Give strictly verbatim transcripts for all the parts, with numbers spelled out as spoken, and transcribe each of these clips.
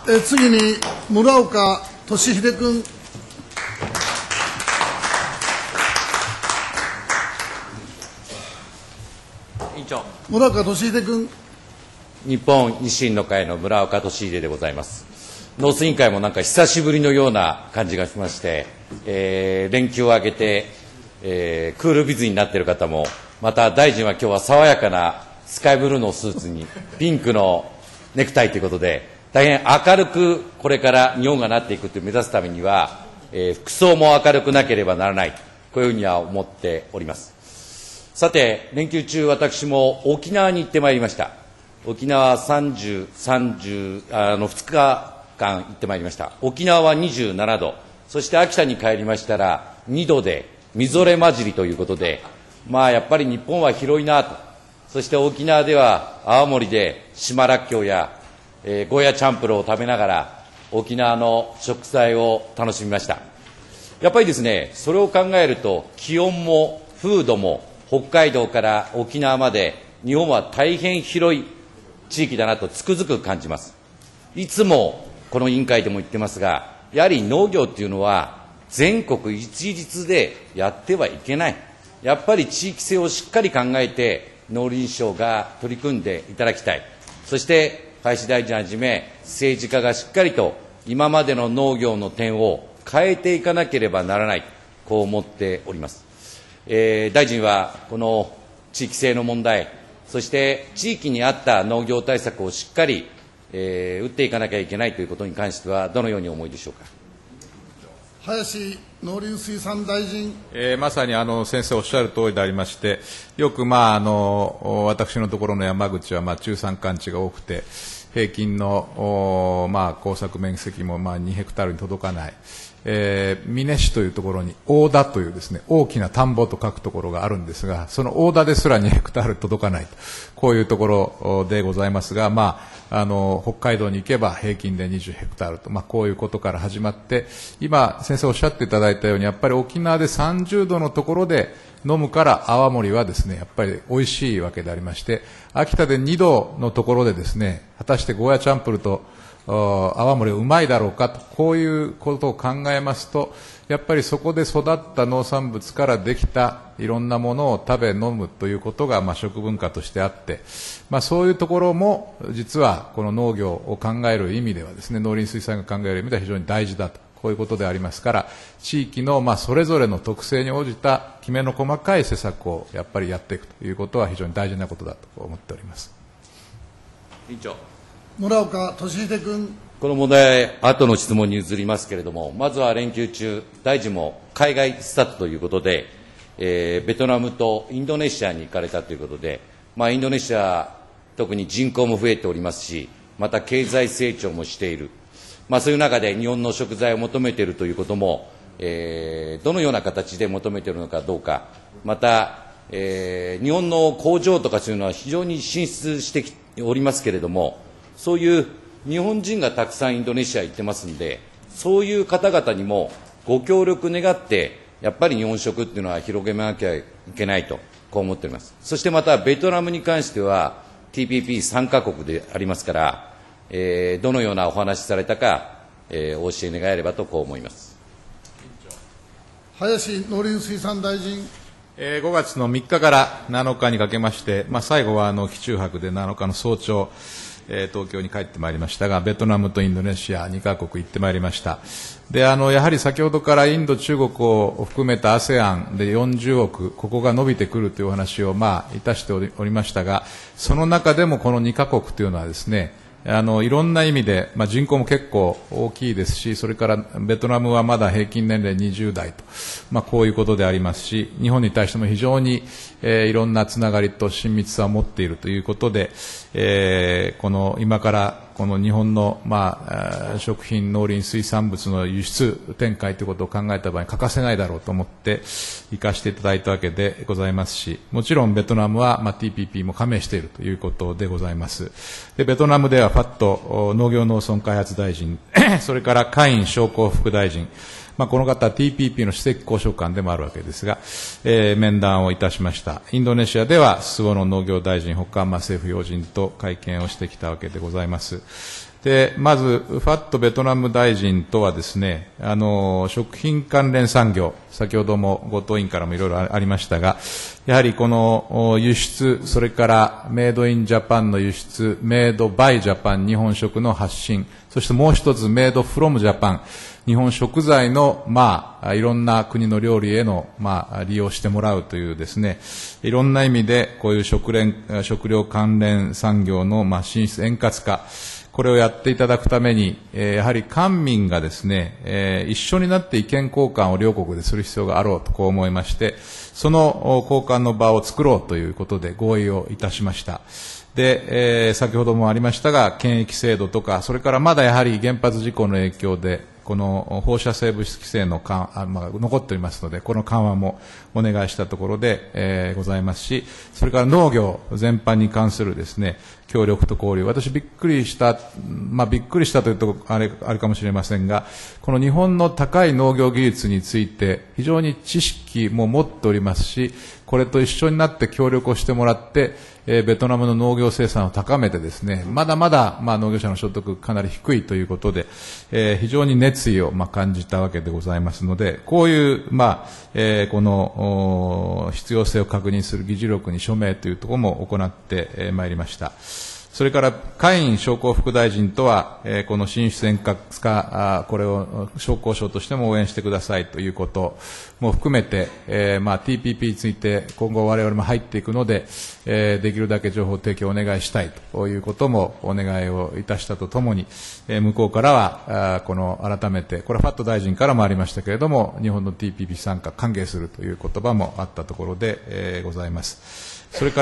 え次に村岡俊秀君。 委員長。 村岡俊秀君。 日本維新の会の村岡俊秀でございます。農水委員会もなんか久しぶりのような感じがしまして、えー、連休を明けて、えー、クールビズになっている方も、また大臣は今日は爽やかなスカイブルーのスーツにピンクのネクタイということで、大変明るくこれから日本がなっていくという目指すためには、えー、服装も明るくなければならない、こういうふうには思っております。さて、連休中私も沖縄に行ってまいりました。沖縄さんじゅう、さんじゅう、あのふつかかん行ってまいりました。沖縄はにじゅうななど、そして秋田に帰りましたらにどでみぞれ混じりということで、まあやっぱり日本は広いなと。そして沖縄では青森で島らっきょうや、えー、ゴーヤチャンプルーを食べながら沖縄の食材を楽しみました。やっぱりですね、それを考えると気温も風土も北海道から沖縄まで日本は大変広い地域だなとつくづく感じます。いつもこの委員会でも言ってますが、やはり農業っていうのは全国一律でやってはいけない。やっぱり地域性をしっかり考えて農林省が取り組んでいただきたい。そして林大臣はじめ政治家がしっかりと今までの農業の点を変えていかなければならない、こう思っております。えー、大臣はこの地域性の問題、そして地域に合った農業対策をしっかり、えー、打っていかなきゃいけないということに関してはどのようにお思いでしょうか。 林農林水産大臣。 えー、まさにあの先生おっしゃる通りでありまして、よく、まあ、あの私のところの山口は、まあ、中山間地が多くて、平均の、まあ、耕作面積も、まあ、にヘクタールに届かない、えー、美祢市というところに大田というですね、大きな田んぼと書くところがあるんですが、その大田ですらにヘクタール届かない、こういうところでございますが、まあ、あの北海道に行けば平均でにじゅうヘクタールと、まあ、こういうことから始まって、今先生おっしゃっていただいたように、やっぱり沖縄でさんじゅうどのところで飲むから泡盛はですね、やっぱり美味しいわけでありまして、秋田でにどのところでですね、果たしてゴーヤチャンプルと泡盛うまいだろうかと、こういうことを考えますと、やっぱりそこで育った農産物からできたいろんなものを食べ飲むということが、まあ、食文化としてあって、まあ、そういうところも実はこの農業を考える意味ではですね、農林水産が考える意味では非常に大事だと、こういうことでありますから、地域のまあそれぞれの特性に応じたきめの細かい施策をやっぱりやっていくということは非常に大事なことだと思っております。 委員長。 村岡俊秀君。 この問題、後の質問に移りますけれども、まずは連休中、大臣も海外視察ということで、えー、ベトナムとインドネシアに行かれたということで、まあ、インドネシア、特に人口も増えておりますし、また経済成長もしている、まあ、そういう中で日本の食材を求めているということも、えー、どのような形で求めているのかどうか、また、えー、日本の工場とかそういうのは非常に進出してきておりますけれども、そういう日本人がたくさんインドネシア行ってますんで、そういう方々にもご協力願って、やっぱり日本食っていうのは広げなきゃいけないと、こう思っております。そしてまた、ベトナムに関しては、ティーピーピーさん カ国でありますから、えー、どのようなお話しされたか、えー、お教え願えればと、こう思います。 林農林水産大臣。 えー、ごがつのみっかからなのかにかけまして、まあ、最後はあの機中泊でなのかの早朝、えー、東京に帰ってまいりましたが、ベトナムとインドネシアにカ国行ってまいりました。で、あのやはり先ほどからインド、中国を含めた アセアン でよんじゅうおく、ここが伸びてくるというお話を、まあ、いたしており、おりましたが、その中でもこのにカ国というのはですね、あのいろんな意味で、まあ、人口も結構大きいですし、それからベトナムはまだ平均年齢にじゅうだいと、まあ、こういうことでありますし、日本に対しても非常に、えー、いろんなつながりと親密さを持っているということで、えー、この今からこの日本の、まあ、食品、農林水産物の輸出展開ということを考えた場合に欠かせないだろうと思って行かせていただいたわけでございますし、もちろんベトナムは、まあ、ティーピーピー も加盟しているということでございます。で、ベトナムではファット農業農村開発大臣、それからカイン商工副大臣、 まあ、この方は ティーピーピー の首席交渉官でもあるわけですが、えー、面談をいたしました。インドネシアでは菅野農業大臣ほか、まあ、政府要人と会見をしてきたわけでございます。でまず、ファットベトナム大臣とはですね、あの食品関連産業、先ほどもご党員からもいろいろありましたが、やはりこの輸出、それからメイドインジャパンの輸出、メイドバイジャパン、日本食の発信、そしてもう一つメイドフロムジャパン、日本食材の、まあ、いろんな国の料理への、まあ、利用してもらうというですね、いろんな意味でこういう食連食料関連産業の、まあ、進出円滑化、これをやっていただくために、えー、やはり官民がですね、えー、一緒になって意見交換を両国でする必要があろうとこう思いまして、その交換の場を作ろうということで合意をいたしました。で、えー、先ほどもありましたが、検疫制度とか、それからまだやはり原発事故の影響で、この放射性物質規制の緩あ、まあ、残っておりますので、この緩和もお願いしたところで、えー、ございますし、それから農業全般に関するですね、協力と交流、私びっくりした、まあ、びっくりしたというとあれ、あれかもしれませんが、この日本の高い農業技術について、非常に知識も持っておりますし、これと一緒になって協力をしてもらって、えー、ベトナムの農業生産を高めてですね、まだまだ、まあ、農業者の所得かなり低いということで、えー、非常に熱意を、まあ、感じたわけでございますので、こういう、まあえー、この必要性を確認する議事録に署名というところも行ってまいりました。それからカイン商工副大臣とは、えー、この進出円滑化、これを商工省としても応援してくださいということも含めて、えーまあ、ティーピーピー について今後我々も入っていくので、えー、できるだけ情報提供をお願いしたいということもお願いをいたしたとともに、えー、向こうからはあこの改めて、これはファット大臣からもありましたけれども、日本の ティーピーピー 参加歓迎するという言葉もあったところで、えー、ございます。それから、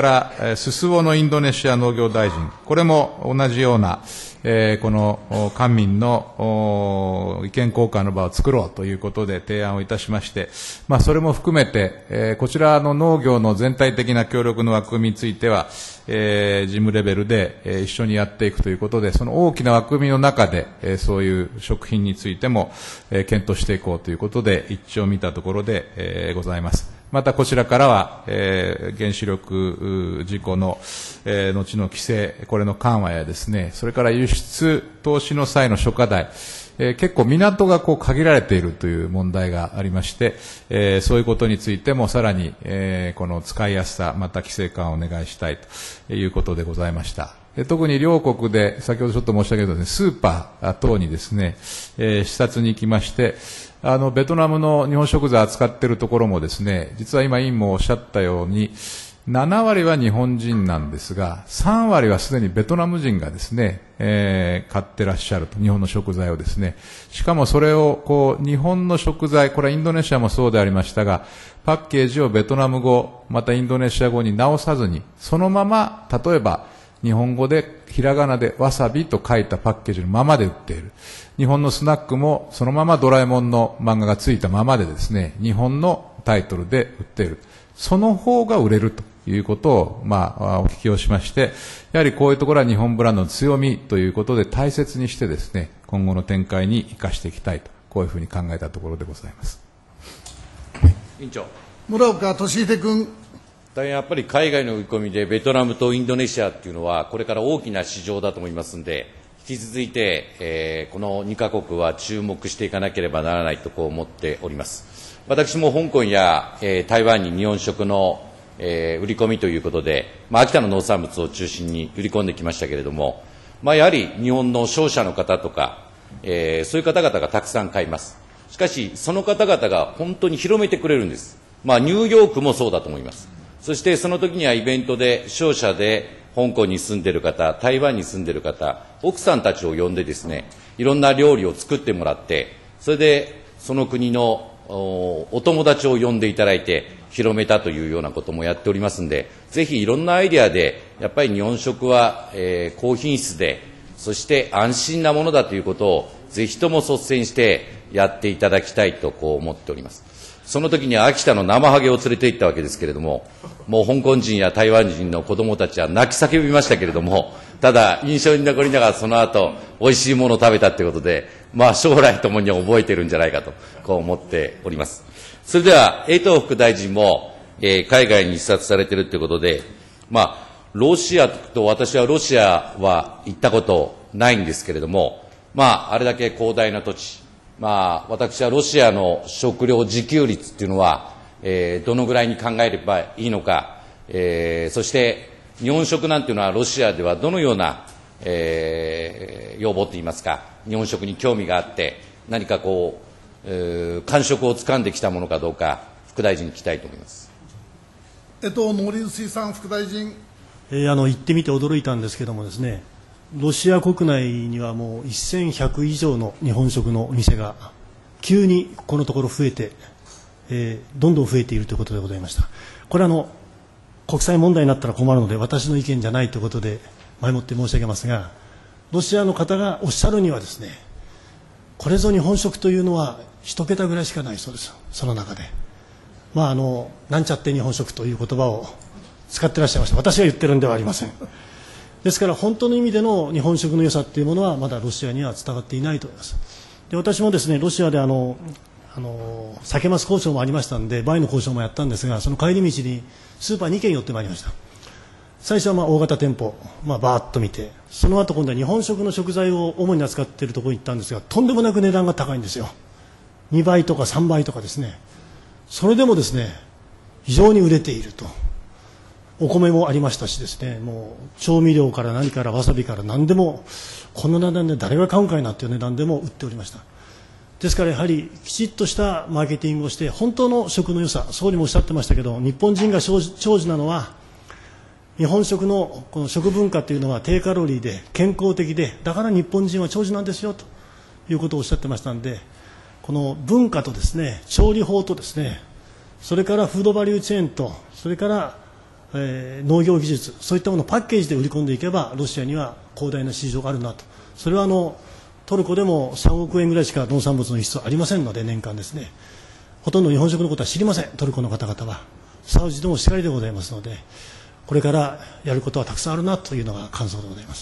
ススオのインドネシア農業大臣、これも同じような、えー、この官民の意見交換の場を作ろうということで提案をいたしまして、まあ、それも含めて、えー、こちらの農業の全体的な協力の枠組みについては、えー、事務レベルで、えー、一緒にやっていくということで、その大きな枠組みの中で、えー、そういう食品についても、えー、検討していこうということで一致を見たところで、えー、ございます。またこちらからは、えー、原子力事故の、えー、後の規制、これの緩和やですね、それから輸出投資の際の諸課題、えー、結構港がこう限られているという問題がありまして、えー、そういうことについてもさらに、えー、この使いやすさ、また規制緩和をお願いしたいということでございました。特に両国で、先ほどちょっと申し上げたように、スーパー等にですね、えー、視察に行きまして、あの、ベトナムの日本食材を扱っているところもですね、実は今委員もおっしゃったように、ななわりは日本人なんですが、さんわりはすでにベトナム人がですね、えー、買ってらっしゃると、日本の食材をですね。しかもそれを、こう、日本の食材、これはインドネシアもそうでありましたが、パッケージをベトナム語、またインドネシア語に直さずに、そのまま、例えば、日本語で、ひらがなでわさびと書いたパッケージのままで売っている。日本のスナックもそのままドラえもんの漫画がついたままでですね、日本のタイトルで売っている。その方が売れるということを、まあ、お聞きをしまして、やはりこういうところは日本ブランドの強みということで大切にしてですね、今後の展開に生かしていきたいと、こういうふうに考えたところでございます。 委員長。 村岡俊秀君。 大変やっぱり海外の売り込みでベトナムとインドネシアというのはこれから大きな市場だと思いますので、引き続いて、えー、このにカ国は注目していかなければならないとこう思っております。私も香港や、えー、台湾に日本食の、えー、売り込みということで、まあ、秋田の農産物を中心に売り込んできましたけれども、まあ、やはり日本の商社の方とか、えー、そういう方々がたくさん買います。しかしその方々が本当に広めてくれるんです。まあ、ニューヨークもそうだと思います。そしてその時にはイベントで商社で香港に住んでいる方、台湾に住んでいる方、奥さんたちを呼んでですね、いろんな料理を作ってもらって、それでその国の お, お友達を呼んでいただいて広めたというようなこともやっておりますので、ぜひいろんなアイデアでやっぱり日本食は、えー、高品質で、そして安心なものだということをぜひとも率先してやっていただきたいとこう思っております。その時には秋田の生ハゲを連れて行ったわけですけれども、もう香港人や台湾人の子どもたちは泣き叫びましたけれども、 ただ印象に残りながらその後美味しいものを食べたということで、まあ、将来ともに覚えているんじゃないかとこう思っております。それでは衛藤副大臣も、えー、海外に視察されているということで、まあ、ロシアと、私はロシアは行ったことないんですけれども、まあ、あれだけ広大な土地、まあ、私はロシアの食料自給率というのは、えー、どのぐらいに考えればいいのか、えー、そして日本食なんていうのはロシアではどのような、えー、要望といいますか、日本食に興味があって何かこう、えー、感触をつかんできたものかどうか、副大臣に聞きたいと思います。 江藤農林水産副大臣。 えー、あの行ってみて驚いたんですけどもですね、ロシア国内にはもうせんひゃく以上の日本食のお店が急にこのところ増えて、えー、どんどん増えているということでございました。これはあの国際問題になったら困るので私の意見じゃないということで前もって申し上げますが、ロシアの方がおっしゃるにはですね、これぞ日本食というのは一桁ぐらいしかないそうです。その中で、まあ、あのなんちゃって日本食という言葉を使ってらっしゃいました。私が言ってるんではありません。ですから本当の意味での日本食の良さというものはまだロシアには伝わっていないと思います。で、私もですね、ロシアであのあの酒マス交渉もありましたので、バイの交渉もやったんですが、その帰り道にスーパーにけん寄ってまいりました。最初はまあ大型店舗、まあ、バーッと見て、その後今度は日本食の食材を主に扱っているところに行ったんですが、とんでもなく値段が高いんですよ。にばいとかさんばいとかですね。それでもですね、非常に売れていると。お米もありましたしですね、もう調味料から何からわさびから何でも、この値段で誰が買うんかいなという値段でも売っておりました。ですからやはりきちっとしたマーケティングをして、本当の食の良さ、総理もおっしゃってましたけど、日本人が長寿なのは、日本食のこの食文化というのは低カロリーで健康的で、だから日本人は長寿なんですよということをおっしゃってましたので、この文化とですね、調理法とですね、それからフードバリューチェーンと、それからえー、農業技術、そういったものをパッケージで売り込んでいけばロシアには広大な市場があるなと。それはあのトルコでもさんおくえんぐらいしか農産物の輸出はありませんので、年間ですね、ほとんど日本食のことは知りません。トルコの方々はサウジでもしかりでございますので、これからやることはたくさんあるなというのが感想でございます。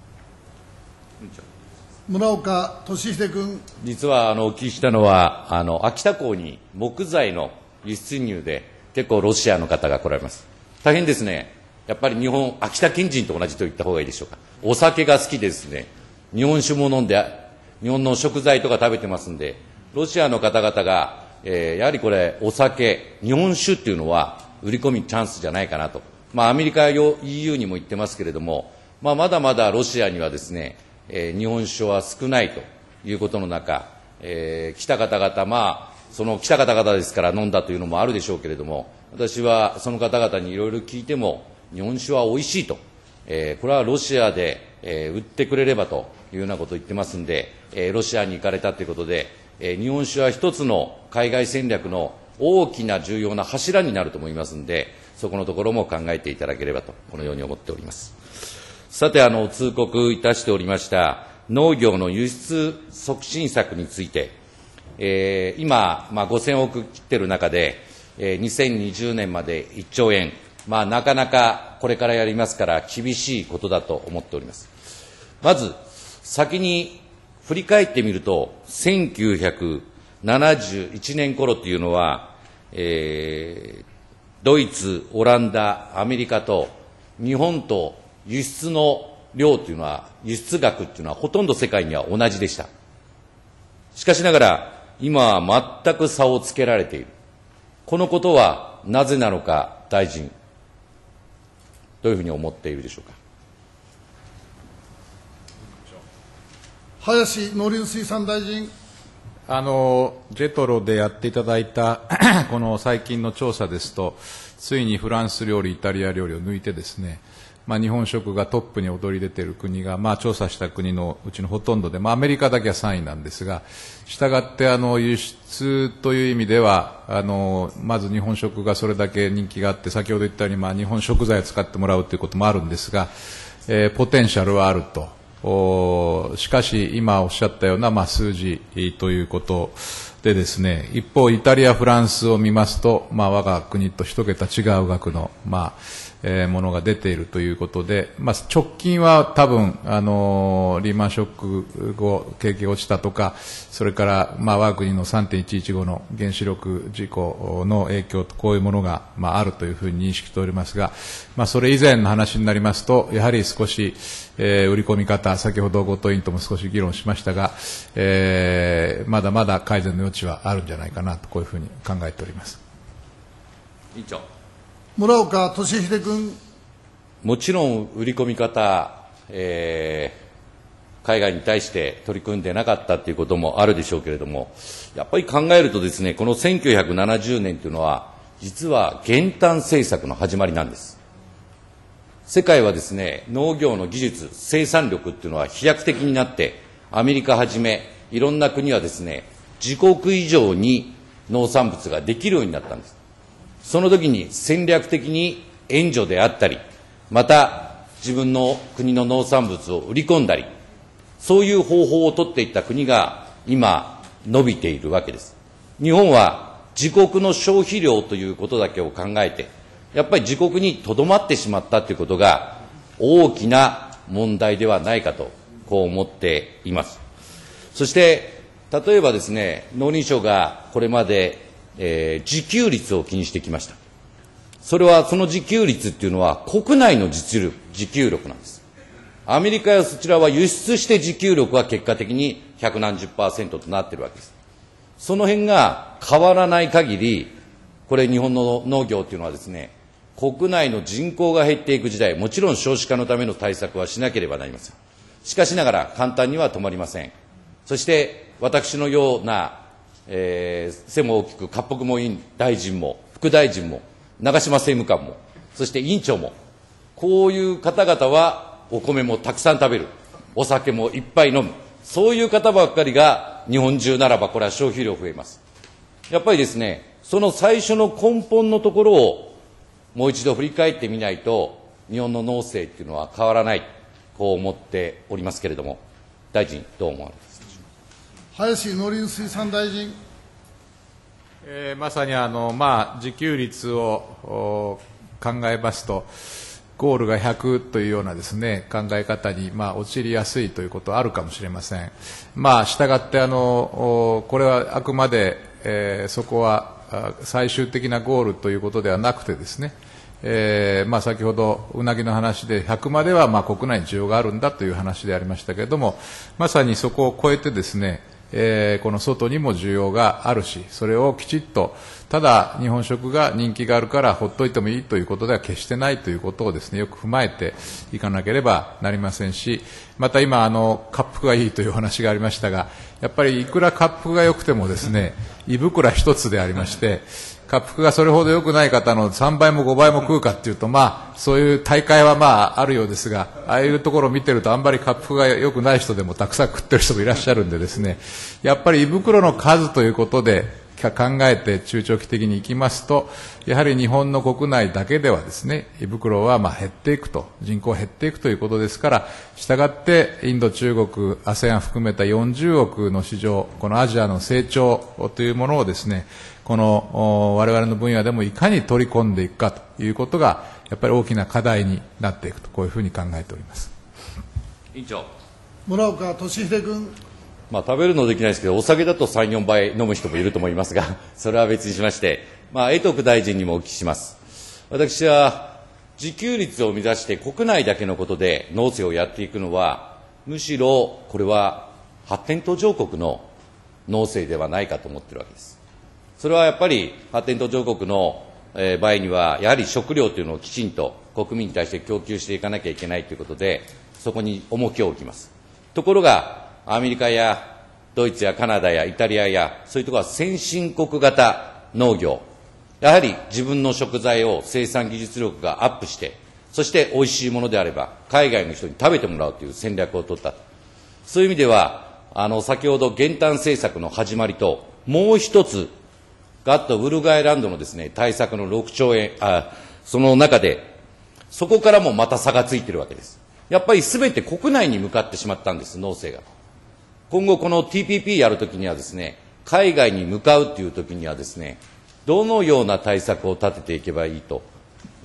村岡俊秀君。 実はあのお聞きしたのは、あの秋田港に木材の輸出入で結構ロシアの方が来られます。大変ですね。やっぱり日本、秋田県人と同じと言った方がいいでしょうか。お酒が好きですね。日本酒も飲んで、日本の食材とか食べてますんで、ロシアの方々が、えー、やはりこれ、お酒、日本酒っていうのは売り込みチャンスじゃないかなと。まあ、アメリカ、イーユー にも言ってますけれども、まあ、まだまだロシアにはですね、えー、日本酒は少ないということの中、えー、来た方々、まあ、その来た方々ですから飲んだというのもあるでしょうけれども、私はその方々にいろいろ聞いても、日本酒はおいしいと、えー、これはロシアで、えー、売ってくれればというようなことを言ってますんで、えー、ロシアに行かれたということで、えー、日本酒は一つの海外戦略の大きな重要な柱になると思いますんで、そこのところも考えていただければと、このように思っております。さて、あの通告いたしておりました農業の輸出促進策について、えー、今、まあ、ごせんおく切っている中で、えー、にせんにじゅうねんまでいっちょうえん、まあ、なかなかこれからやりますから厳しいことだと思っております。まず先に振り返ってみると、せんきゅうひゃくななじゅういちねん頃というのは、えー、ドイツ、オランダ、アメリカと日本と輸出の量というのは、輸出額というのはほとんど世界には同じでした。しかしながら今は全く差をつけられている。このことはなぜなのか、大臣、どういうふうに思っているでしょうか。 林農林水産大臣。 あのジェトロでやっていただいたこの最近の調査ですと、ついにフランス料理、イタリア料理を抜いてですね、まあ、日本食がトップに躍り出ている国が、まあ、調査した国のうちのほとんどで、まあ、アメリカだけはさんいなんですが、したがってあの輸出という意味ではあのまず日本食がそれだけ人気があって、先ほど言ったように、まあ、日本食材を使ってもらうということもあるんですが、えー、ポテンシャルはあると。しかし今おっしゃったような、まあ、数字ということでですね、一方イタリア、フランスを見ますと、まあ、我が国と一桁違う額の、まあえー、ものが出ているということで、まあ、直近は多分、あのー、リーマンショック後、景気が落ちたとか、それから、まあ、我が国の さんてんいちいちご の原子力事故の影響と、こういうものが、まあ、あるというふうに認識しておりますが、まあ、それ以前の話になりますと、やはり少し、えー、売り込み方、先ほど後藤委員とも少し議論しましたが、えー、まだまだ改善の余地はあるんじゃないかなと、こういうふうに考えております。 委員長。 村岡俊秀君。 もちろん売り込み方、えー、海外に対して取り組んでなかったということもあるでしょうけれども、やっぱり考えるとですね、このせんきゅうひゃくななじゅうねんというのは、実は減反政策の始まりなんです。世界はですね、農業の技術、生産力というのは飛躍的になって、アメリカはじめ、いろんな国はですね、自国以上に農産物ができるようになったんです。その時に戦略的に援助であったり、また自分の国の農産物を売り込んだり、そういう方法を取っていった国が今伸びているわけです。日本は自国の消費量ということだけを考えて、やっぱり自国にとどまってしまったということが大きな問題ではないかと、こう思っています。そして例えばですね、農林省がこれまでえー、自給率を気にしてきました。それは、その自給率っていうのは国内の実力、自給力なんです。アメリカやそちらは輸出して自給力は結果的に百何十パーセントとなっているわけです。その辺が変わらない限り、これ日本の農業っていうのはですね、国内の人口が減っていく時代、もちろん少子化のための対策はしなければなりません。しかしながら簡単には止まりません。そして私のようなえー、背も大きく褐北も委員大臣も副大臣も長島政務官もそして委員長もこういう方々はお米もたくさん食べる、お酒もいっぱい飲む、そういう方ばっかりが日本中ならばこれは消費量増えます。やっぱりですね、その最初の根本のところをもう一度振り返ってみないと日本の農政っていうのは変わらない、こう思っておりますけれども、大臣どう思われますか。 林農林水産大臣。 えー、まさにあの、まあ、自給率を考えますと、ゴールがひゃくというようなですね、考え方に、まあ、陥りやすいということはあるかもしれません。まあ、したがってあの、これはあくまで、えー、そこは最終的なゴールということではなくてですね、えーまあ、先ほどうなぎの話でひゃくまではまあ国内に需要があるんだという話でありましたけれども、まさにそこを超えてですね、えー、この外にも需要があるし、それをきちっと、ただ日本食が人気があるからほっといてもいいということでは決してないということをですね、よく踏まえていかなければなりませんし、また今あの滑腹がいいというお話がありましたが、やっぱりいくら滑腹が良くてもですね、胃袋一つでありまして、滑腹がそれほど良くない方のさんばいもごばいも食うかっていうと、まあ、そういう大会はまあ、あるようですが、ああいうところを見てると、あんまり滑腹が良くない人でもたくさん食ってる人もいらっしゃるんでですね、やっぱり胃袋の数ということで、考えて中長期的にいきますと、やはり日本の国内だけではですね、胃袋はまあ減っていくと、人口減っていくということですから、したがってインド、中国、アセアン 含めたよんじゅうおくの市場、このアジアの成長というものをですね、この我々の分野でもいかに取り込んでいくかということが、やっぱり大きな課題になっていくと、こういうふうに考えております。 委員長。 村岡俊秀君。 まあ、食べるのできないですけど、お酒だとさん、よんばい飲む人もいると思いますが、それは別にしまして、まあ、江徳大臣にもお聞きします。私は自給率を目指して国内だけのことで農政をやっていくのは、むしろこれは発展途上国の農政ではないかと思っているわけです。それはやっぱり発展途上国の場合には、やはり食料というのをきちんと国民に対して供給していかなきゃいけないということで、そこに重きを置きます。ところが、アメリカやドイツやカナダやイタリアや、そういうところは先進国型農業、やはり自分の食材を生産技術力がアップして、そして美味しいものであれば、海外の人に食べてもらうという戦略を取った。そういう意味では、あの、先ほど減反政策の始まりと、もう一つ、ガット・ウルグアイランドのですね、対策のろくちょうえん、あ、その中で、そこからもまた差がついているわけです。やっぱりすべて国内に向かってしまったんです、農政が。今後この ティーピーピー やるときにはですね、海外に向かうというときにはですね、どのような対策を立てていけばいいと、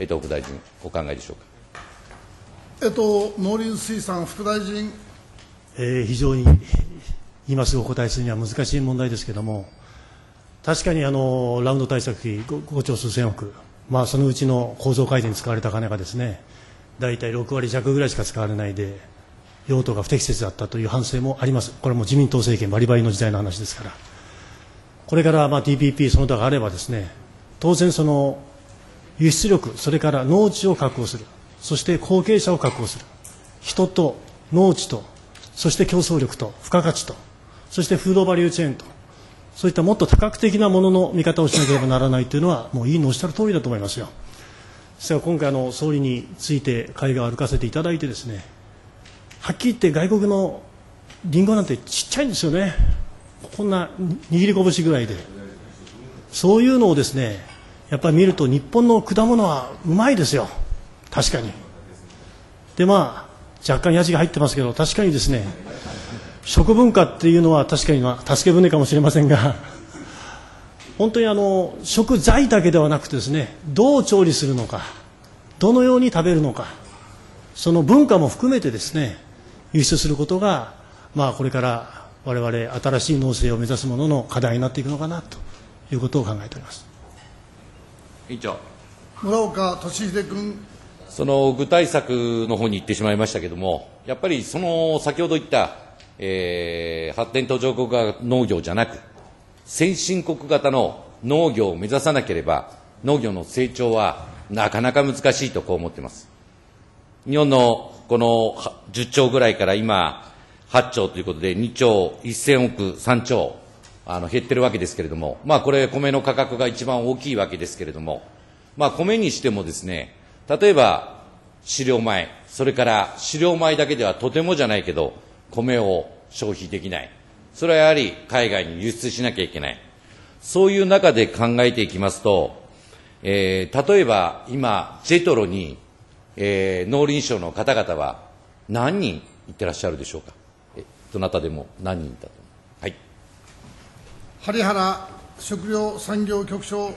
江藤副大臣、お考えでしょうか。 江藤農林水産副大臣。 えー、非常に今すぐお答えするには難しい問題ですけれども、確かにあのラウンド対策費ごちょう数千億、まあ、そのうちの構造改善に使われた金がですね、大体ろくわり弱ぐらいしか使われないで、用途が不適切だったという反省もあります。これも自民党政権バリバリの時代の話ですから、これからまあ ティーピーピー その他があればですね、当然その輸出力、それから農地を確保する、そして後継者を確保する、人と農地と、そして競争力と付加価値と、そしてフードバリューチェーンと、そういったもっと多角的なものの見方をしなければならないというのは、もう委員のおっしゃる通りだと思いますよ。ですから今回あの、総理について会が歩かせていただいてですね、はっきり言って外国のリンゴなんてちっちゃいんですよね、こんな握り拳ぐらいで、そういうのをですね、やっぱり見ると日本の果物はうまいですよ、確かに。でまあ若干やじが入ってますけど、確かにですね、食文化っていうのは確かにまあ助け舟かもしれませんが、本当にあの食材だけではなくてですね、どう調理するのか、どのように食べるのか、その文化も含めてですね、輸出することが、まあ、これから我々新しい農政を目指すものの課題になっていくのかなということを考えております。 委員長。 村岡俊秀君。 その具体策の方に行ってしまいましたけれども、やっぱりその先ほど言った、えー、発展途上国型農業じゃなく、先進国型の農業を目指さなければ、農業の成長はなかなか難しいとこう思っています。日本のこのじゅっちょうぐらいから今、はっちょうということで、にちょうせんおく、さんちょうあの減ってるわけですけれども、まあ、これ、米の価格が一番大きいわけですけれども、まあ、米にしてもですね、例えば飼料米、それから飼料米だけではとてもじゃないけど、米を消費できない、それはやはり海外に輸出しなきゃいけない、そういう中で考えていきますと、えー、例えば今、ジェトロに、えー、農林省の方々は何人いってらっしゃるでしょうか。えどなたでも何人だと。はい。 針原食料産業局長。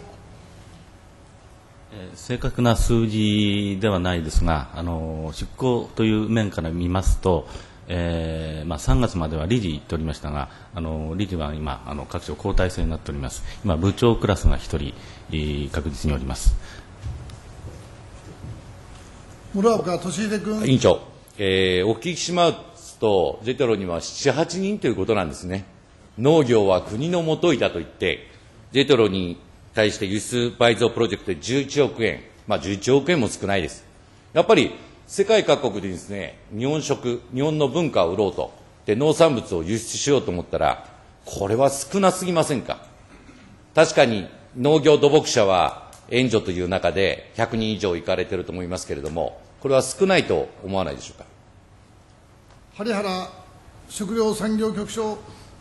正確な数字ではないですが、あの出向という面から見ますと、えーまあ、さんがつまでは理事行っておりましたが、あの理事は今あの各省交代制になっております。今部長クラスがひとり、えー、確実におります。 村岡俊秀君。 委員長、えー、お聞きしますと、ジェトロにはなな、はちにんということなんですね。農業は国のもといだと言って、ジェトロに対して輸出倍増プロジェクトでじゅういちおくえん、まあ、じゅういちおくえんも少ないです。やっぱり世界各国でですね、日本食、日本の文化を売ろうと、で農産物を輸出しようと思ったら、これは少なすぎませんか。確かに農業土木者は援助という中でひゃくにん以上行かれていると思いますけれども、これは少ないと思わないでしょうか。 針原食料産業局長。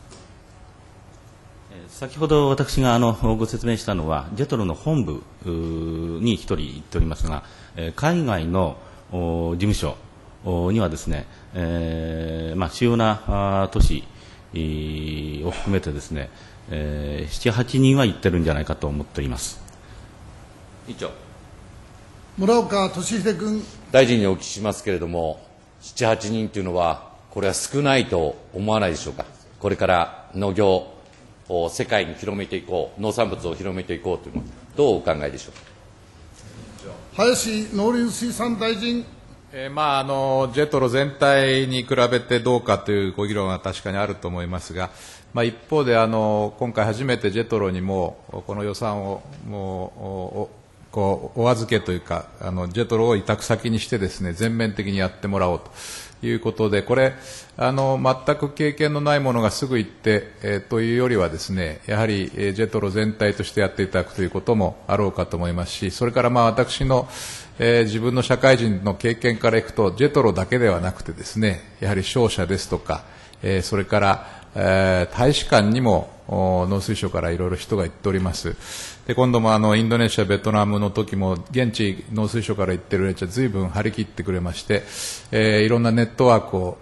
先ほど私があのご説明したのは、ジェトロの本部にひとり行っておりますが、海外の事務所にはですね、えーまあ、主要な都市を含めてですね、えー、なな、はちにんは行ってるんじゃないかと思っております。 委員長。 村岡俊秀君。 大臣にお聞きしますけれども、なな、はちにんというのは、これは少ないと思わないでしょうか。これから農業を世界に広めていこう、農産物を広めていこうというのは、どうお考えでしょうか。 林農林水産大臣。 えーまあ、あのジェトロ全体に比べてどうかというご議論は確かにあると思いますが、まあ、一方であの今回初めてジェトロにもこの予算をもうこうお預けというか、あのジェトロを委託先にしてですね、全面的にやってもらおうということで、これあの全く経験のないものがすぐ行って、えー、というよりはですね、やはり、えー、ジェトロ全体としてやっていただくということもあろうかと思いますし、それからまあ私のえー、自分の社会人の経験からいくと、ジェトロだけではなくてですね、やはり商社ですとか、えー、それから、えー、大使館にも農水省からいろいろ人が行っております。で今度もあのインドネシア、ベトナムの時も現地農水省から行ってる連中は随分張り切ってくれまして、えー、いろんなネットワークをもう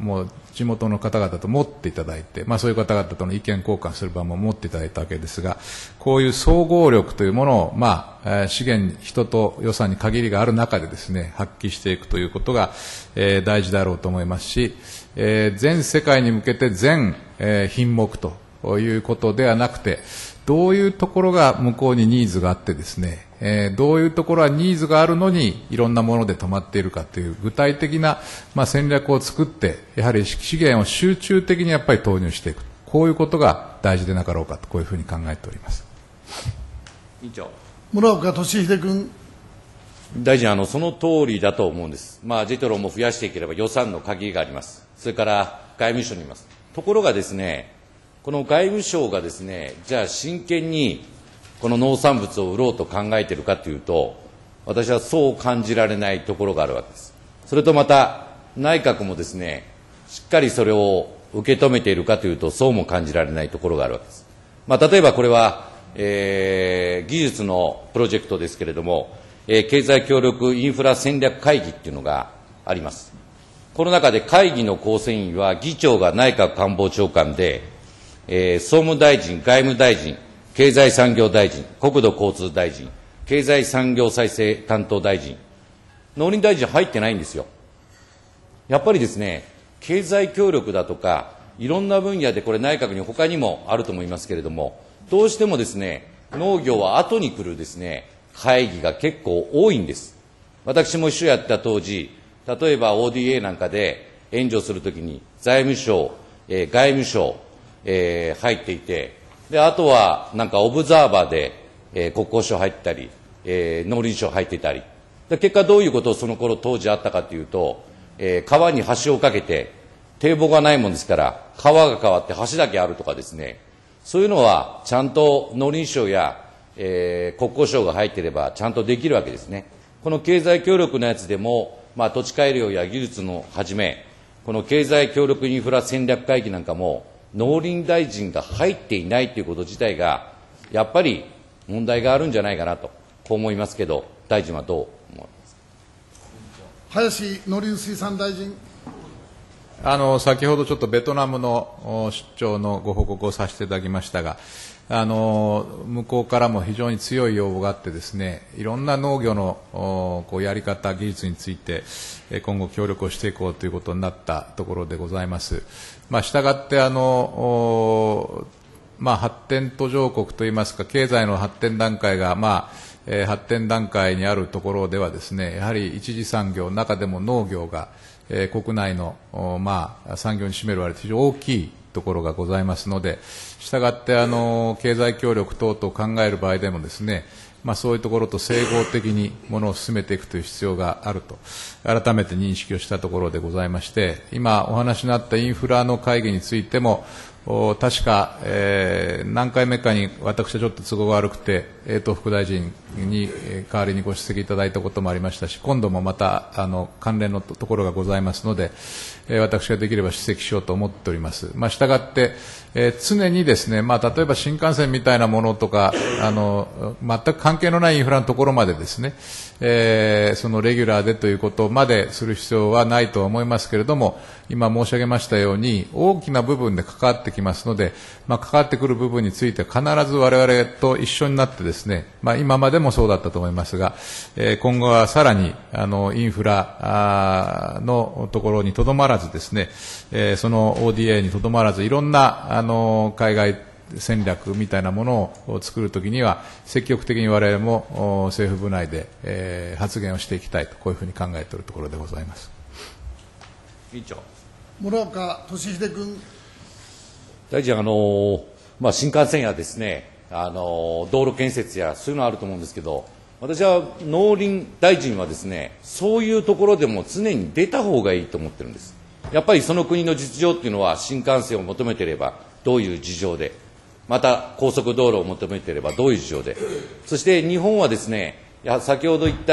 地元の方々と持っていただいて、まあ、そういう方々との意見交換する場も持っていただいたわけですが、こういう総合力というものを、まあ、資源、人と予算に限りがある中でですね、発揮していくということが、えー、大事だろうと思いますし、えー、全世界に向けて全、えー、品目ということではなくて、どういうところが向こうにニーズがあってですね、えー、どういうところはニーズがあるのにいろんなもので止まっているかという具体的な、まあ、戦略を作って、やはり資源を集中的にやっぱり投入していく、こういうことが大事でなかろうかと、こういうふうに考えております。 委員長。 村岡俊秀君。 大臣、あのその通りだと思うんです、まあ、ジェトロも増やしていければ予算の限りがあります、それから外務省にいます。ところがですね、この外務省がですね、じゃあ真剣にこの農産物を売ろうと考えているかというと、私はそう感じられないところがあるわけです。それとまた内閣もですね、しっかりそれを受け止めているかというと、そうも感じられないところがあるわけです。まあ、例えばこれは、えー、技術のプロジェクトですけれども、えー、経済協力インフラ戦略会議というのがあります。この中で会議の構成員は議長が内閣官房長官で、えー、総務大臣、外務大臣、経済産業大臣、国土交通大臣、経済産業再生担当大臣、農林大臣入ってないんですよ。やっぱりですね、経済協力だとか、いろんな分野でこれ内閣に他にもあると思いますけれども、どうしてもですね、農業は後に来るですね、会議が結構多いんです。私も一緒やった当時、例えば オーディーエー なんかで援助するときに財務省、えー、外務省、えー、入っていて、であとはなんかオブザーバーで、えー、国交省入ったり、えー、農林省入っていたり、で結果どういうことをその頃当時あったかというと、えー、川に橋を架けて堤防がないもんですから川が変わって橋だけあるとかですね、そういうのはちゃんと農林省や、えー、国交省が入っていればちゃんとできるわけですね。この経済協力のやつでも、まあ、土地改良や技術のはじめ、この経済協力インフラ戦略会議なんかも農林大臣が入っていないということ自体がやっぱり問題があるんじゃないかなと、こう思いますけど、大臣はどう思いますか。 林農林水産大臣。 あの先ほどちょっとベトナムの出張のご報告をさせていただきましたが、あの向こうからも非常に強い要望があってですね、いろんな農業のこうやり方、技術について今後協力をしていこうということになったところでございます。まあ、したがってあの、まあ、発展途上国といいますか、経済の発展段階が、まあえー、発展段階にあるところではですね、やはり一次産業の中でも農業が、えー、国内の、まあ、産業に占める割合非常に大きいところがございますので、したがってあの経済協力等々考える場合でもですね、まあ、そういうところと整合的にものを進めていくという必要があると改めて認識をしたところでございまして、今お話になったインフラの会議についても確か、えー、何回目かに私はちょっと都合が悪くて江藤副大臣に代わりにご出席いただいたこともありましたし、今度もまたあの関連のところがございますので、えー、私ができれば出席しようと思っております。まあ、したがって、えー、常にですね、まあ、例えば新幹線みたいなものとかあの全く関係のないインフラのところまでですね、えー、そのレギュラーでということまでする必要はないとは思いますけれども、今申し上げましたように大きな部分で関わってきますので、まあ、関わってくる部分について必ず我々と一緒になってですね、まあ、今までもそうだったと思いますが、えー、今後はさらにあのインフラのところにとどまらずですね、えー、その オーディーエー にとどまらずいろんなあの海外戦略みたいなものを作るときには積極的に我々も政府部内で、えー、発言をしていきたいと、こういうふうに考えているところでございます。 委員長。 村岡俊秀君。 大臣、あのまあ、新幹線やですね、あの道路建設やそういうのあると思うんですけど、私は農林大臣はですね、そういうところでも常に出た方がいいと思ってるんです。やっぱりその国の実情っていうのは、新幹線を求めていればどういう事情で、また高速道路を求めていればどういう事情で、そして日本はですね、や先ほど言った、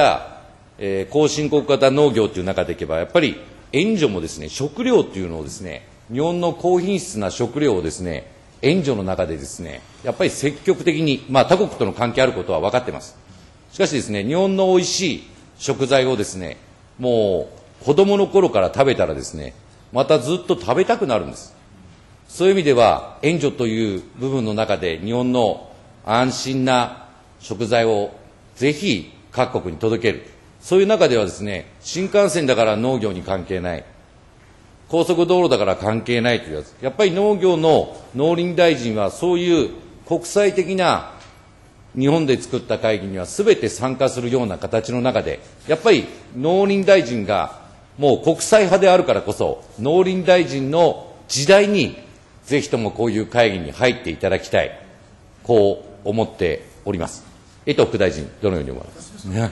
えー、後進国型農業という中でいけば、やっぱり援助もですね、食料というのをですね、日本の高品質な食料をですね、援助の中でですね、やっぱり積極的に、まあ、他国との関係あることは分かっています。しかしですね、日本のおいしい食材をですね、もう子供の頃から食べたらですね、 またずっと食べたくなるんです。そういう意味では援助という部分の中で日本の安心な食材をぜひ各国に届ける。そういう中ではですね、新幹線だから農業に関係ない、高速道路だから関係ないというやつ、やっぱり農業の農林大臣はそういう国際的な日本で作った会議にはすべて参加するような形の中で、やっぱり農林大臣がもう国際派であるからこそ、農林大臣の時代にぜひともこういう会議に入っていただきたい、こう思っております。江藤副大臣、どのように思われますか。はい、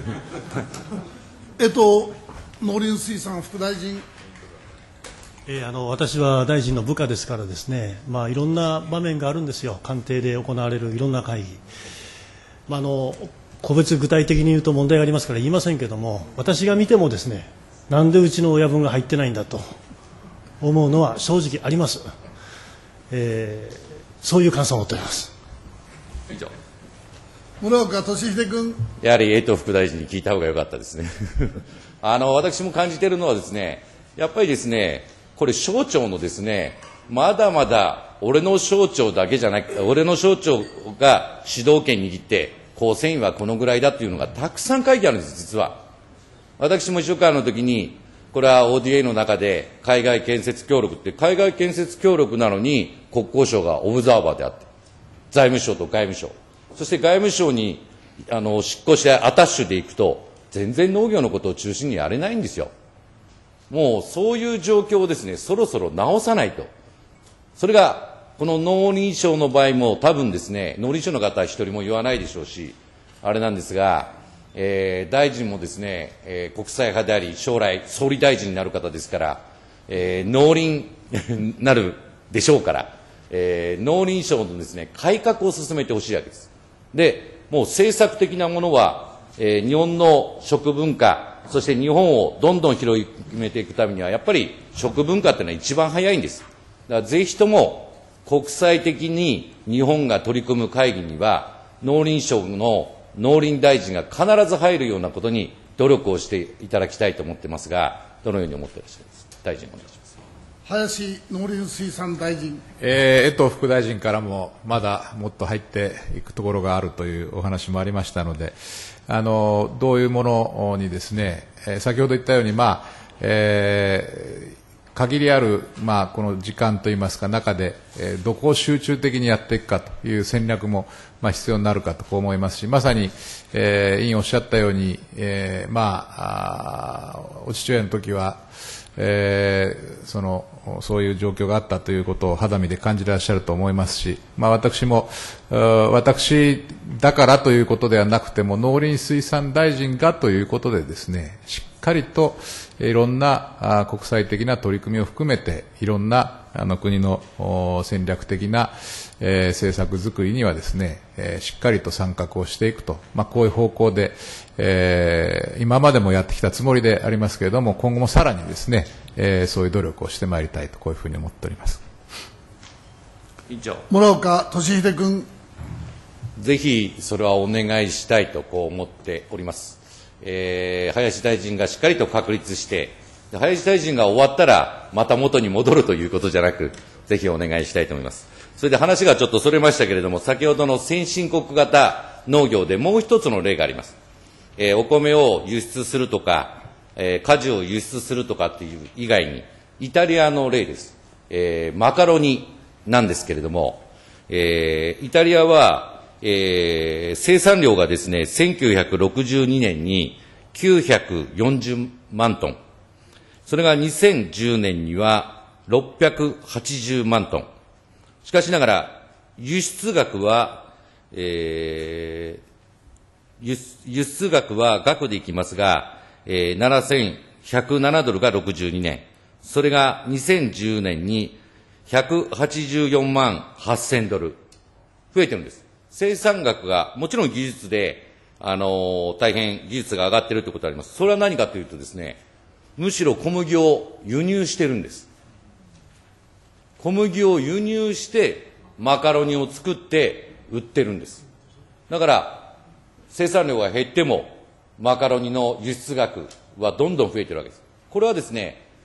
江藤農林水産副大臣。 えー、あの私は大臣の部下ですからですね、まあ、いろんな場面があるんですよ、官邸で行われるいろんな会議、まあ、あの個別具体的に言うと問題がありますから言いませんけれども、私が見てもですね、なんでうちの親分が入ってないんだと思うのは正直あります、えー、そういう感想を持っております。 以上。 室岡俊秀君。 やはり江藤副大臣に聞いた方がよかったですねあの私も感じているのはですね、やっぱりですね、これ省庁のですね、まだまだ俺の省庁だけじゃなくて、俺の省庁が主導権握って構成員はこのぐらいだというのがたくさん書いてあるんです。実は私も秘書官の時に、これは オーディーエー の中で海外建設協力って、海外建設協力なのに国交省がオブザーバーであって、財務省と外務省、そして外務省にあの執行してアタッシュでいくと全然農業のことを中心にやれないんですよ。もうそういう状況をですね、そろそろ直さないと。それがこの農林省の場合も多分ですね、農林省の方は一人も言わないでしょうし、あれなんですが、えー、大臣もですね、えー、国際派であり、将来総理大臣になる方ですから、えー、農林になるでしょうから、えー、農林省のですね、改革を進めてほしいわけです。で、もう政策的なものは、えー、日本の食文化、そして日本をどんどん広めていくためには、やっぱり食文化というのは一番早いんです。だからぜひとも国際的に日本が取り組む会議には、農林省の農林大臣が必ず入るようなことに努力をしていただきたいと思っていますが、どのように思っていらっしゃいますか。大臣、お願いします。 林農林水産大臣。 えー、江藤副大臣からもまだもっと入っていくところがあるというお話もありましたので、あのどういうものにですね、えー、先ほど言ったように、まあえー、限りある、まあ、この時間といいますか中で、えー、どこを集中的にやっていくかという戦略も、まあ、必要になるかとこう思いますし、まさに、えー、委員おっしゃったように、えーまあ、あお父親の時はえー、そのそういう状況があったということを肌身で感じていらっしゃると思いますし、まあ、私も私だからということではなくても農林水産大臣がということでですね、しっかりといろんな国際的な取り組みを含めていろんなあの国の戦略的な、えー、政策作りにはですね、えー、しっかりと参画をしていくと、まあ、こういう方向で、えー、今までもやってきたつもりでありますけれども、今後もさらにですね、えー、そういう努力をしてまいりたいとこういうふうに思っております。 委員長。 室岡俊秀君。 ぜひそれはお願いしたいとこう思っております。えー、林大臣がしっかりと確立して、林大臣が終わったらまた元に戻るということじゃなく、ぜひお願いしたいと思います。それで話がちょっとそれましたけれども、先ほどの先進国型農業でもう一つの例があります。えー、お米を輸出するとか、えー、果樹を輸出するとかっていう以外に、イタリアの例です。えー、マカロニなんですけれども、えー、イタリアは、えー、生産量がですね、せんきゅうひゃくろくじゅうにねんにきゅうひゃくよんじゅうまんトン、それがにせんじゅうねんにはろっぴゃくはちじゅうまんトン。しかしながら、輸出額は、えー、輸, 輸出額は額でいきますが、えー、ななせんひゃくななドルがろくじゅうにねん。それがにせんじゅうねんにひゃくはちじゅうよんまんはっせんドル。増えてるんです。生産額が、もちろん技術で、あのー、大変技術が上がっているということがあります。それは何かというとですね、むしろ小麦を輸入してるんです。小麦を輸入してマカロニを作って売ってるんです。だから生産量が減ってもマカロニの輸出額はどんどん増えてるわけです。これはですね、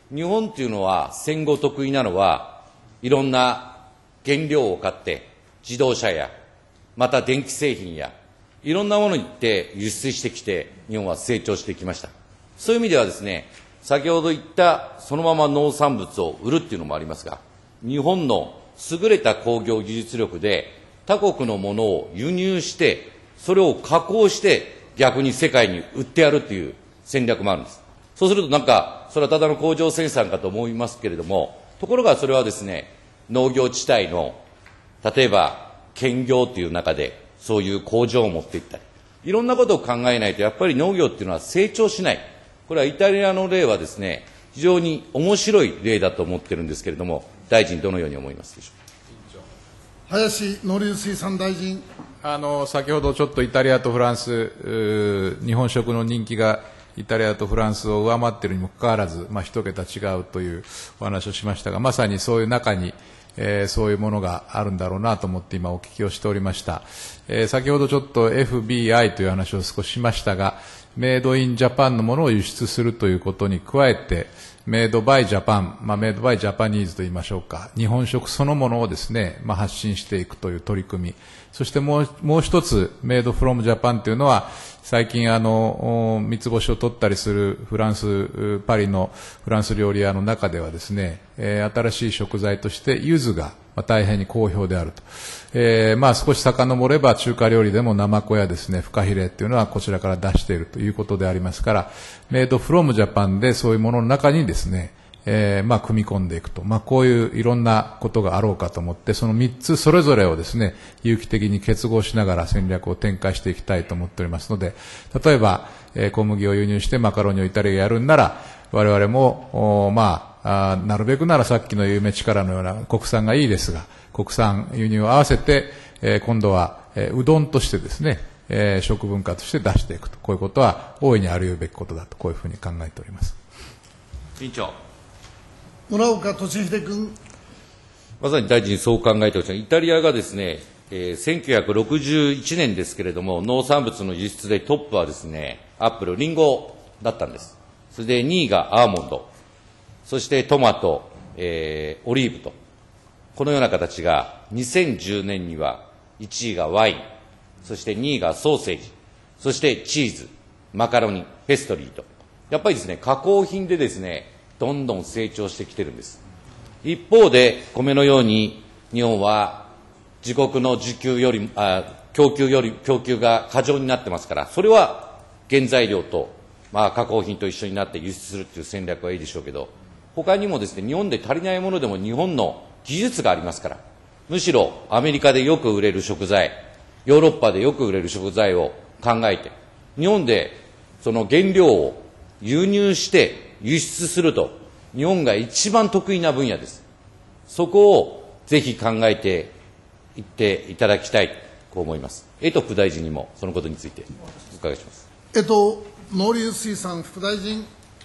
日本っていうのは戦後得意なのはいろんな原料を買って自動車やまた電気製品やいろんなものにって輸出してきて日本は成長してきました。そういう意味ではですね、先ほど言ったそのまま農産物を売るっていうのもありますが、日本の優れた工業技術力で他国のものを輸入してそれを加工して逆に世界に売ってやるっていう戦略もあるんです。そうするとなんかそれはただの工場生産かと思いますけれども、ところがそれはですね、農業地帯の例えば兼業という中でそういう工場を持っていったり、いろんなことを考えないとやっぱり農業っていうのは成長しない。これはイタリアの例はですね、非常に面白い例だと思ってるんですけれども、大臣どのように思いますでしょうか。 林農林水産大臣。 あの先ほどちょっとイタリアとフランス、日本食の人気がイタリアとフランスを上回っているにもかかわらず、まあ、一桁違うというお話をしましたが、まさにそういう中に、えー、そういうものがあるんだろうなと思って今お聞きをしておりました。えー、先ほどちょっと エフビーアイ という話を少ししましたが、メイドインジャパンのものを輸出するということに加えて、メイドバイジャパン、まあ、メイドバイジャパニーズと言いましょうか、日本食そのものをですね、まあ、発信していくという取り組み、そしてもう、もう一つ、メイドフロムジャパンというのは、最近あの、三つ星を取ったりするフランス、パリのフランス料理屋の中ではですね、えー、新しい食材として柚子が大変に好評であると。えー、まあ少し遡れば中華料理でもナマコやですね、フカヒレっていうのはこちらから出しているということでありますから、メイドフロムジャパンでそういうものの中にですね、えー、まあ組み込んでいくと、まあこういういろんなことがあろうかと思って、その三つそれぞれをですね、有機的に結合しながら戦略を展開していきたいと思っておりますので、例えば、えー、小麦を輸入してマカロニをイタリアがやるんなら、我々も、まあ、あなるべくならさっきの夢力のような国産がいいですが、国産輸入を合わせて、えー、今度は、えー、うどんとしてですね、えー、食文化として出していくと、こういうことは大いにあり得るべきことだと、こういうふうに考えております。 委員長。 村岡俊秀君。 まさに大臣そう考えております。イタリアがですね、えー、せんきゅうひゃくろくじゅういちねんですけれども、農産物の輸出でトップはですね、アップル、リンゴだったんです。それでにいがアーモンド、そしてトマト、えー、オリーブと、このような形がにせんじゅうねんにはいちいがワイン、そしてにいがソーセージ、そしてチーズ、マカロニ、ペストリーと、やっぱりですね、加工品でですね、どんどん成長してきてるんです。一方で米のように日本は自国の需給よりあ供給より供給が過剰になってますから、それは原材料と、まあ、加工品と一緒になって輸出するという戦略はいいでしょうけど、他にもですね、日本で足りないものでも日本の技術がありますから、むしろアメリカでよく売れる食材、ヨーロッパでよく売れる食材を考えて、日本でその原料を輸入して輸出すると、日本が一番得意な分野です。そこをぜひ考えていっていただきたい、こう思います。江藤副大臣にもそのことについてお伺いします。 江藤農林水産副大臣。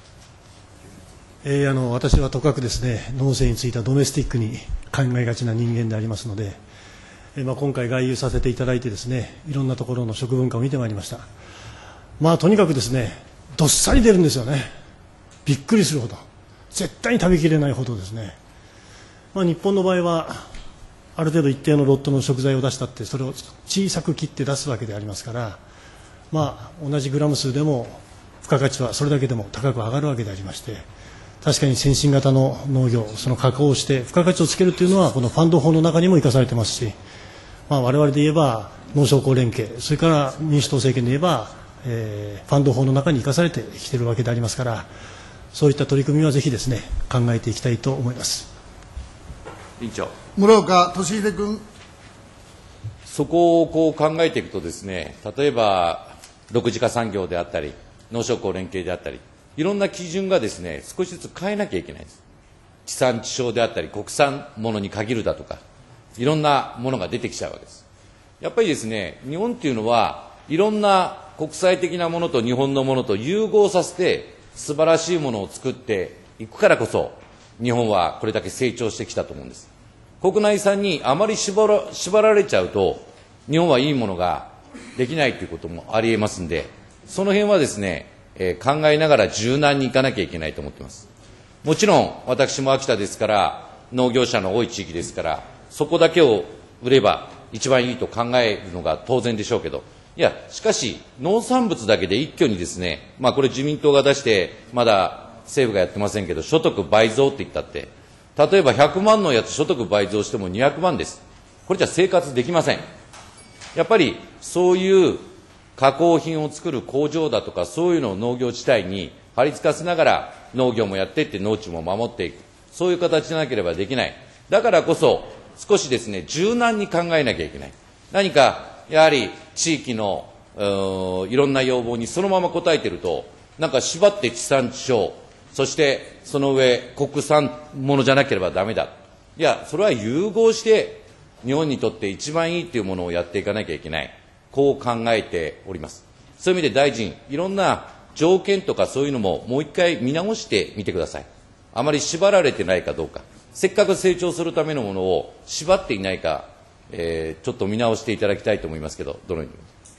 えー、あの私はとかくですね、農政についてはドメスティックに考えがちな人間でありますので、えーまあ、今回外遊させていただいてですね、いろんなところの食文化を見てまいりました。まあとにかくですね、どっさり出るんですよね。びっくりするほど、絶対に食べきれないほどですね。まあ、日本の場合はある程度一定のロットの食材を出したって、それを小さく切って出すわけでありますから、まあ、同じグラム数でも付加価値はそれだけでも高く上がるわけでありまして、確かに先進型の農業、その加工をして付加価値をつけるというのはこのファンド法の中にも生かされてますし、まあ、我々で言えば農商工連携、それから民主党政権で言えば、えー、ファンド法の中に生かされてきているわけでありますから、そういった取り組みはぜひですね、考えていきたいと思います。 委員長。 村岡俊秀君。 そこをこう考えていくとですね、例えば独自化産業であったり、農商工連携であったり、いろんな基準がですね、少しずつ変えなきゃいけないです。地産地消であったり、国産ものに限るだとか、いろんなものが出てきちゃうわけです。やっぱりですね、日本っていうのはいろんな国際的なものと日本のものと融合させて素晴らしいものを作っていくからこそ、日本はこれだけ成長してきたと思うんです。国内産にあまり縛ら、縛られちゃうと、日本はいいものができないということもありえますんで、その辺はですね、えー、考えながら柔軟にいかなきゃいけないと思っています。 もちろん私も秋田ですから農業者の多い地域ですからそこだけを売れば一番いいと考えるのが当然でしょうけど、いやしかし農産物だけで一挙にですね、まあ、これ自民党が出してまだ政府がやってませんけど所得倍増って言ったって例えばひゃくまんのやつ所得倍増してもにひゃくまんです。これじゃ生活できません。やっぱりそういう加工品を作る工場だとかそういうのを農業地帯に張り付かせながら農業もやっていって農地も守っていく、そういう形でなければできない。だからこそ少しですね柔軟に考えなきゃいけない。何かやはり地域のいろんな要望にそのまま応えているとなんか縛って地産地消、そしてその上国産ものじゃなければダメだ、いやそれは融合して日本にとって一番いいというものをやっていかなきゃいけない、こう考えております。そういう意味で大臣いろんな条件とかそういうのももう一回見直してみてください。あまり縛られてないかどうか、せっかく成長するためのものを縛っていないか、えー、ちょっと見直していただきたいと思いますけど、どのように。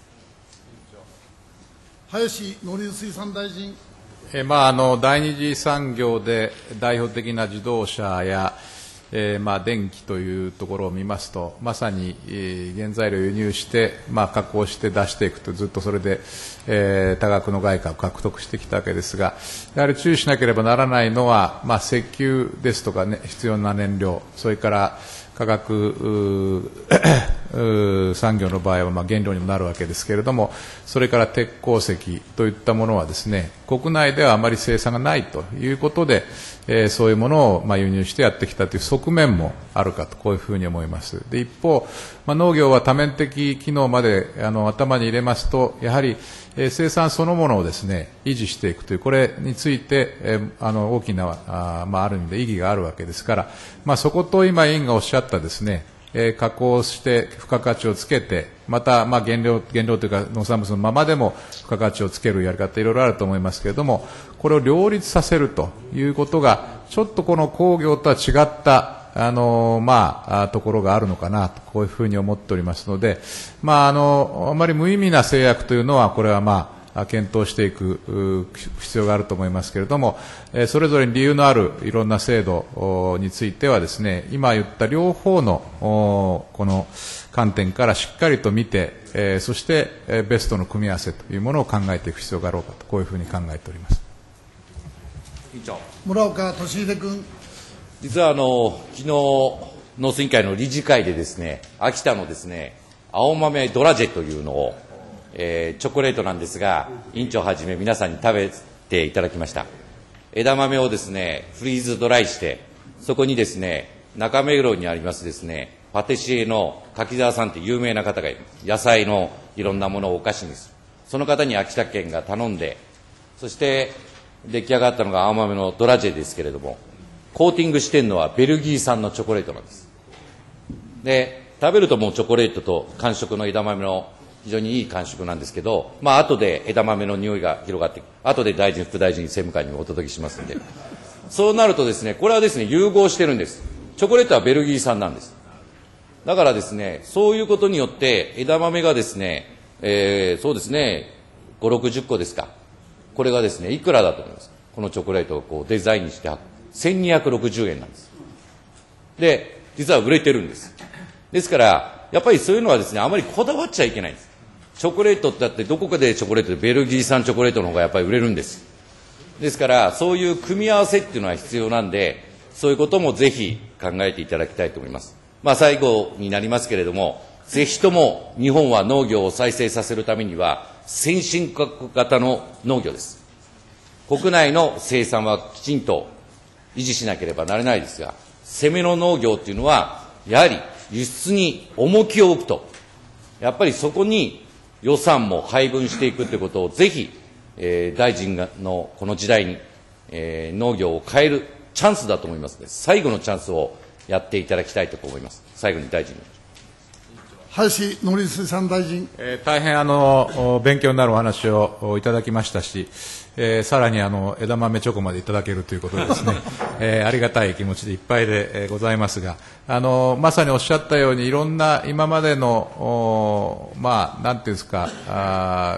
林農林水産大臣。 えまあ、あの第二次産業で代表的な自動車や、えーまあ、電気というところを見ますと、まさに、えー、原材料を輸入して、まあ、加工して出していくと、ずっとそれで、えー、多額の外貨を獲得してきたわけですが、やはり注意しなければならないのは、まあ、石油ですとか、ね、必要な燃料、それから化学産業の場合はまあ原料にもなるわけですけれども、それから鉄鉱石といったものはですね、国内ではあまり生産がないということで、えー、そういうものをまあ輸入してやってきたという側面もあるかと、こういうふうに思います。で、一方、まあ、農業は多面的機能まであの頭に入れますと、やはり、えー、生産そのものをですね維持していくという、これについて、えー、あの大きな あ,、まあ、ある意味で意義があるわけですから、まあ、そこと今委員がおっしゃったですね、えー、加工して付加価値をつけて、また、まあ、原料、原料というか農産物のままでも付加価値をつけるやり方、いろいろあると思いますけれども、これを両立させるということが、ちょっとこの工業とは違ったあのまあ、ところがあるのかなと、こういうふうに思っておりますので、まあ、あのあまり無意味な制約というのは、これはまあ検討していく必要があると思いますけれども、それぞれに理由のあるいろんな制度についてはですね、今言った両方のこの観点からしっかりと見て、そしてベストの組み合わせというものを考えていく必要があろうかと、こういうふうに考えております。 委員長。 村岡俊秀君。 実はあの昨日農水委員会の理事会でですね、秋田のですね青豆ドラジェというのを、えー、チョコレートなんですが、委員長はじめ皆さんに食べていただきました。枝豆をですねフリーズドライして、そこにですね中目黒にありますですねパティシエの柿沢さんという有名な方がいる。野菜のいろんなものをお菓子にする。その方に秋田県が頼んで、そして出来上がったのが青豆のドラジェですけれども、コーティングしてるのはベルギー産のチョコレートなんです。で、食べるともうチョコレートと感触の枝豆の非常にいい感触なんですけど、まあ後で枝豆の匂いが広がって、後で大臣、副大臣、政務官にもお届けしますんで、そうなるとですね、これはですね、融合してるんです。チョコレートはベルギー産なんです。だからですね、そういうことによって枝豆がですね、えー、そうですね、ご、ろくじゅっこですか。これがですね、いくらだと思います。このチョコレートをこうデザインしてせんにひゃくろくじゅうえんなんです。で、実は売れてるんです。ですから、やっぱりそういうのはですね、あまりこだわっちゃいけないんです。チョコレートってだってどこかでチョコレートでベルギー産チョコレートの方がやっぱり売れるんです。ですから、そういう組み合わせっていうのは必要なんで、そういうこともぜひ考えていただきたいと思います。まあ最後になりますけれども、ぜひとも日本は農業を再生させるためには、先進国型の農業です。国内の生産はきちんと維持しなければならないですが、攻めの農業というのはやはり輸出に重きを置くと、やっぱりそこに予算も配分していくということをぜひ、えー、大臣のこの時代に、えー、農業を変えるチャンスだと思いますので、最後のチャンスをやっていただきたいと思います。最後に大臣。 林農林水産大臣。 えー、大変あの勉強になるお話をいただきましたし、えー、さらにあの枝豆チョコまでいただけるということでですね、えー、ありがたい気持ちでいっぱいで、えー、ございますが、あのまさにおっしゃったように、いろんな今までのまあなんていうんですか、あ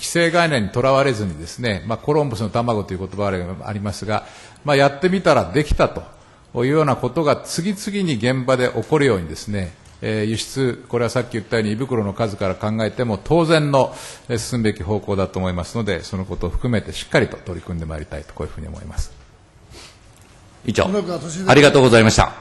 既成概念にとらわれずにですね、まあ、コロンブスの卵という言葉がありますが、まあ、やってみたらできたというようなことが次々に現場で起こるようにですね、えー、輸出、これはさっき言ったように胃袋の数から考えても当然の進むべき方向だと思いますので、そのことを含めてしっかりと取り組んでまいりたいと、こういうふうに思います。 委員長、ありがとうございました。